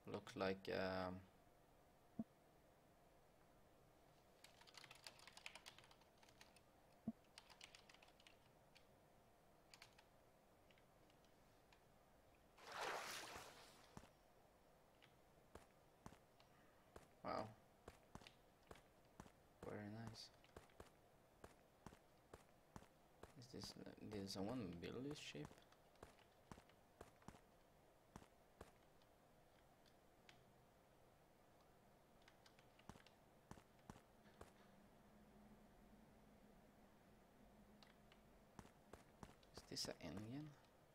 Looks like wow, very nice. Is this? Did someone build this ship? Is this an engine?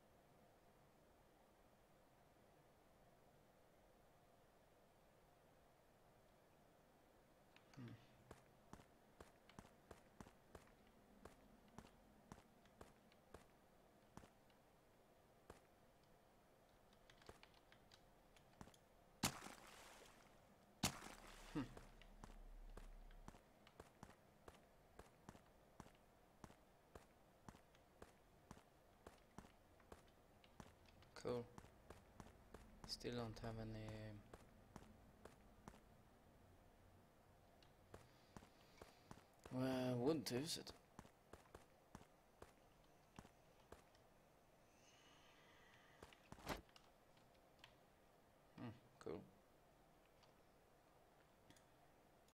Cool. Still don't have any wood to use it.